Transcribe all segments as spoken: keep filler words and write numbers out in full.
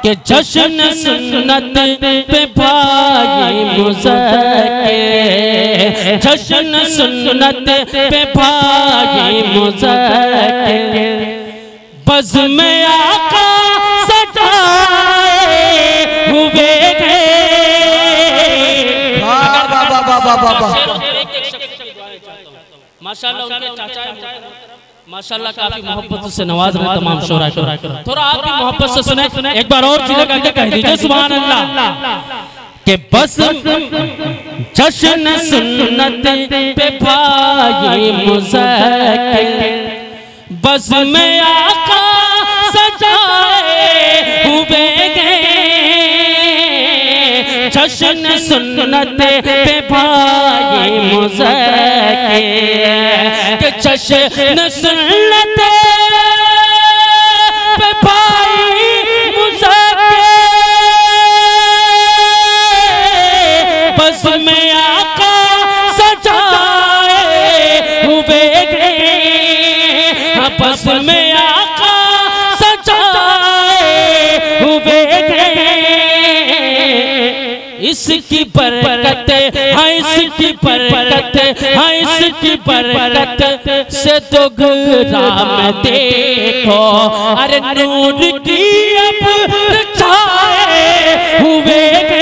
कि जश्न सुन्नत पे भाई मुज़क्किर, जश्न सुन्नत पे भाई मुज़क्किर, बज़्म आका सजाए हुए हैं। माशाअल्लाह उनके चाचा माशाअल्लाह काफी मोहब्बत से नवाज रहे तमाम शोरा को। थोड़ा आप भी मोहब्बत से सुने, एक बार और जिले का कह दीजिए सुभान अल्लाह। के बस जश्न सुन्नत पे भाई मुज़क्किर, बज़्म आका सजाए हुए हैं। जश्न सुन्नत पे भाई मुज़क्किर, के जश्न सुन्नत पे भाई मुज़क्किर, बज़्म आका सजाए हुए हैं। बज़्म आका सजाए हुए हैं। इसकी बरकत है, इसकी बरकत है, इसकी बरकत से तो ग्राम देखो, अरे नूर की अब छाए हुए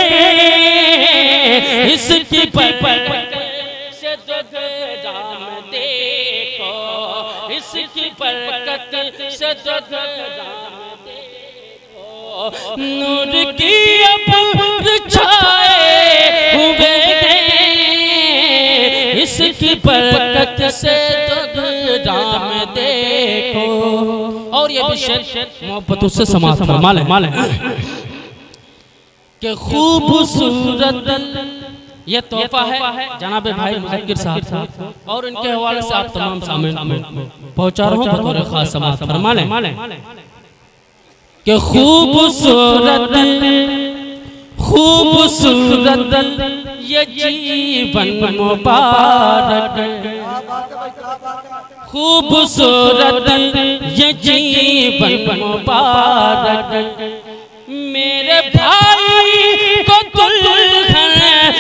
हैं। इसकी बरकत से तो ग्राम देखो, इसकी बरकत से तो ग्राम देखो, नूर की अब छाए हुए हैं। इसकी बरकत से तो राम देखो। और ये भी शेर मोहब्बत उससे समाप्त फरमा ले कि खूबसूरत ये तोहफा है जनाब भाई मुज़क्किर साहब, और इनके हवाले से आप तमाम सामने पहुंचा रहा हूँ बतौर खास समाप्त फरमा ले कि खूबसूरत खूबसूरत ये जीवन मुबारक, खूबसूरत ये जीवन मुबारक, मेरे भाई को दुल्हन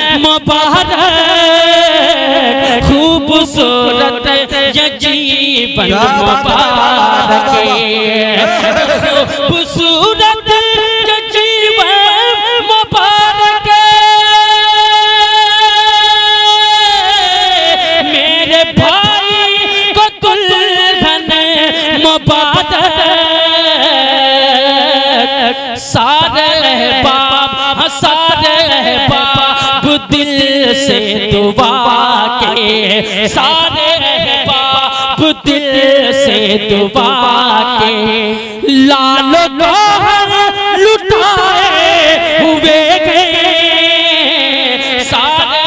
मुबारक। खूबसूरत ये जीवन मुबारक, खूबसूरत ये जीवन मुबारक, मेरे भाई को दुल्हन मुबारक। सारे बाप सारे बाप दिल से दुआ के, सारे बाप दिल से दुआ के, लाल गौहर लुटाए हुए हैं। सारे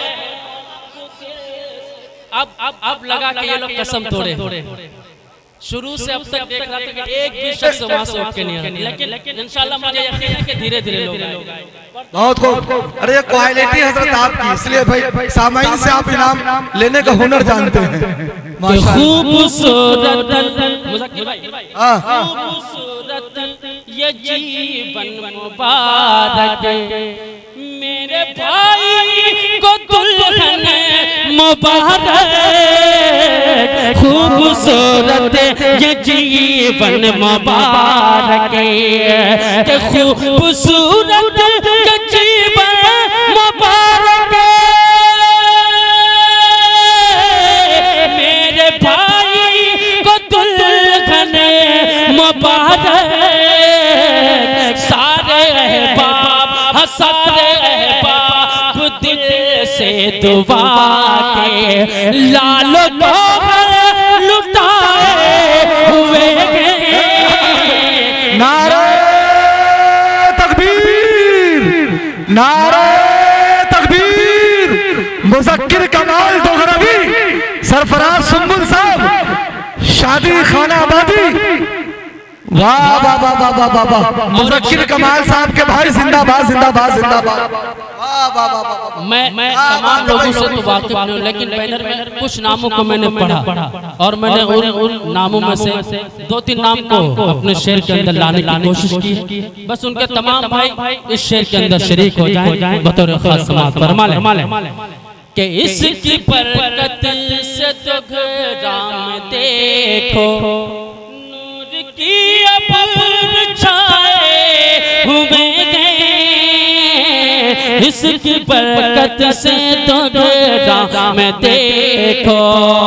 अब अब अब लगा के ये लोग कसम तोड़े, शुरू से अब तक देख रहा था कि एक भी शख्स वहां से उठ के नहीं आया, लेकिन इंशाल्लाह मुझे यकीन है कि धीरे धीरे लोग आएंगे। बहुत खूब। अरे ये क्वालिटी हजरत आपकी, इसलिए भाई सामाइन से आप इनाम लेने का हुनर जानते हैं। खूबसूरत खूबसूरत ये जीवन मुबारक, मेरे भाई को दुल्हन मुबारक। खूबसूरत ये जीवन मुबारक, खूबसूरत ये जीवन मुबारक, मेरे भाई को दुल्हन मुबारक। सारे बाप सारे बाप दिल से दुआ के, लाल गौहर लुटाए हुए हैं। नारे तकबीर, नारे तकबीर। मुज़क्किर कमाल दोगरवी सरफराज सुंबुल साहब शादी खाना आबादी वाह वाह वाह वाह वाह वाह वाह मुज़क्किर कमाल साहब के भाई जिंदाबाद जिंदाबाद जिंदाबाद। वाह वाह वाह वाह। मैं मैं तमाम लोगों से तो वाकिफ नहीं हूं, लेकिन बैनर में कुछ नामों को मैंने पढ़ा और मैंने उन उन नामों में से दो तीन नाम को अपने शेर के अंदर लाने की कोशिश की। बस उनके तमाम भाई इस शेर के अंदर शरीक हो जाएं बतौर खास समाअत फरमा लें कि इसकी बरकत से तो घराम देखो नूर की अबर छाए हुए हैं, इसकी बरकत से तो घराम देखो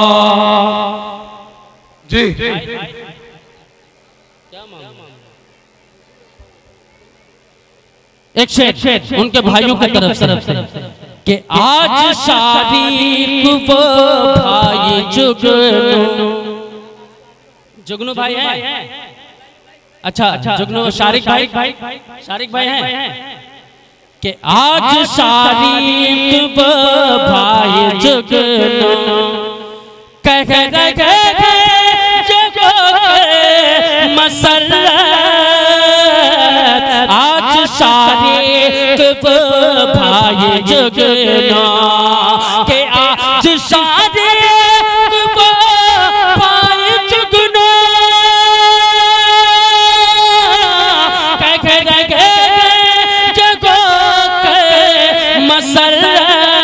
जी। एक शेर उनके भाइयों की तरफ से कि आज शारीक वो भाई जुगनू जुगनू भाई हैं। अच्छा जुगनू शारिक भाई शारिक भाई हैं कि आज शारीक वो भाई जुगनू कह रहे जगो मसल्लत, आज शारीक वो भाई जुगनू के आज शारीक वो भाई जुगनू कह रहे जगो के मसल्लत,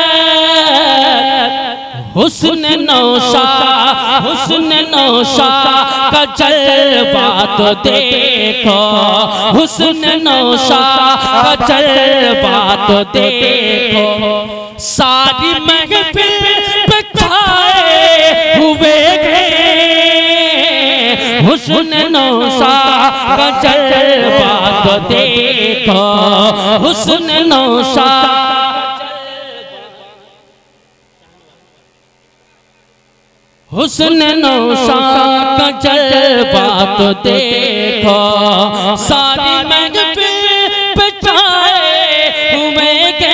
हुस्न नौशा हुस्न नौशा का जलवा तो देखो, हुस्न नौशा का जलवा तो देखो, सारी महफिल पे छाए हुए हैं, हुस्न नौशा का जलवा तो देखो, हुस्न नौशा हुस्न नौशा का जलवा तो देखो, सारी महफिल पे छाए हुए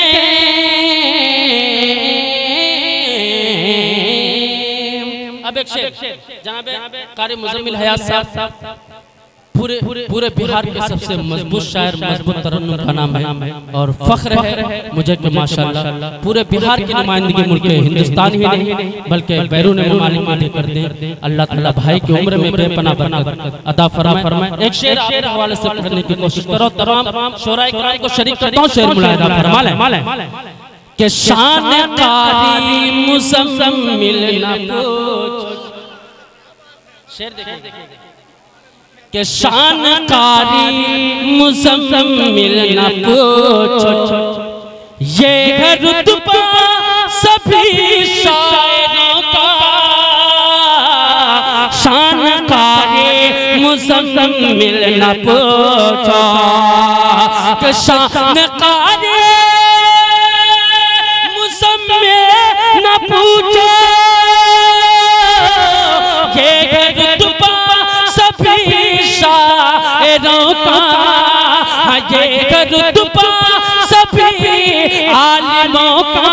अब एक शेर जनाब कारी मुज़म्मिल हयात साहब पूरे पूरे बिहार के सबसे मजबूत शायर मजबूत तरन्नुम का नाम है और फख्र है मुझे कि माशाअल्लाह पूरे बिहार की नुमाइंदगी मुल्क हिंदुस्तान ही नहीं बल्कि बैरून ममालिक में भी करते हैं। अल्लाह ताला भाई की उम्र में बेपनाह बरकत अता फरमाए। एक शेर आपके हवाले से पढ़ने की कोशिश करो, तमाम शोराए किराम को शरीक करता हूं, शेर मुलाहिजा फरमा लें कि शान कारी मुज़म्मिल न पूछ, शेर देखिए कि शान कारी मुज़म्मिल न पूछो, ये है रुतबा सभी शायरों का, शान कारी मुज़म्मिल न पूछो, कि शान कारी मुज़म्मिल न पूछो, ये है रुतबा शायरों का, ये रुतबा सभी आलिमों का,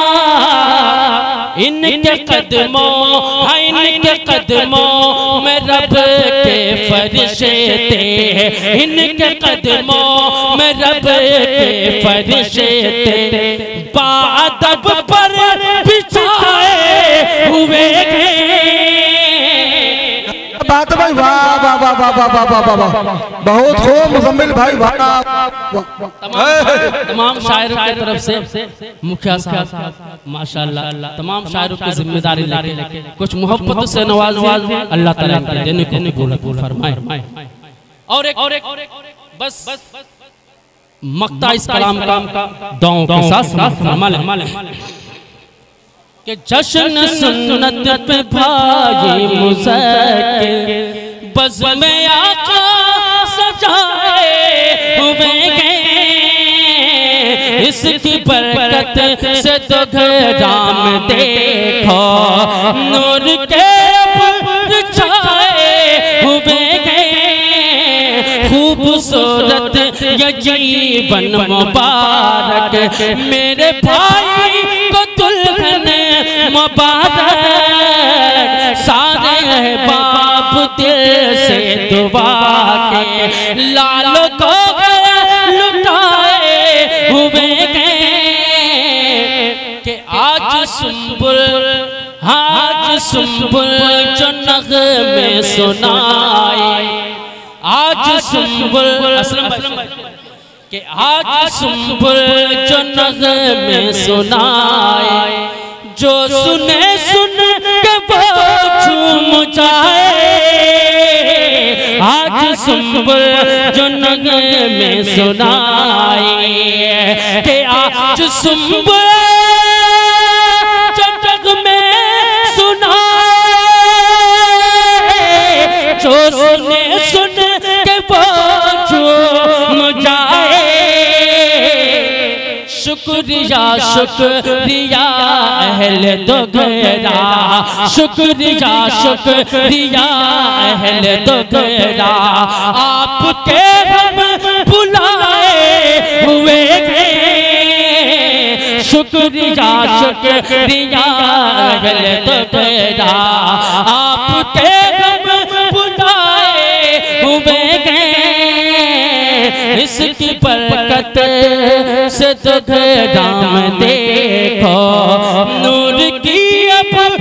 इनके कदमों है इनके कदमों में रब के फरिश्ते, इनके कदमों में रब के फरिश्ते, बादब पर बिछाए हुए बात भाई। वाह वाह वाह वाह वाह वाह वाह वाह बहुत खूब मुज़म्मिल भाई। वाह तमाम शायरों की तरफ से मुखिया साहब माशाअल्लाह तमाम शायरों की जिम्मेदारी लेके कुछ मोहब्बत से नवाज अल्लाह ताला इनके देने को कबूल फरमाए। और एक और एक बस मक्ता इस कलाम का दुआओं के साथ फरमा लें कि जश्न सुन्नत पे भाई मुज़क्किर बज़्म में आका सजाए हुए हैं, इसकी बरकत से तो घराम देखो नूर के अब्र छाए हुए हैं, खूबसूरत ये जीवन मुबारक मेरे भाई को दुल्हन मुबारक, सारे बाप दिल से दुआ हुए गए कि आज सुंबुल आज सुंबुल जो नग़मे सुनाए, आज सुंबुल असलम कि आज सुंबुल जो नग़मे सुनाए, जो सुने सुन के वो झूम जाए। आज सुंबुल जो नग़मे सुनाए कि आज सुंबुल जो नग़मे सुनाए, जो सुने सुन के वो झूम जाए। शुक्रिया शुक्रिया अहले दोगरा, शुक्रिया शुक्रिया अहले दोगरा, आपके हम बुलाए हुए हैं। शुक्रिया शुक्रिया अहले दोगरा, आपके हम बुलाए हुए हैं। इसकी बरकत से दोगरा में देखो नूर की अब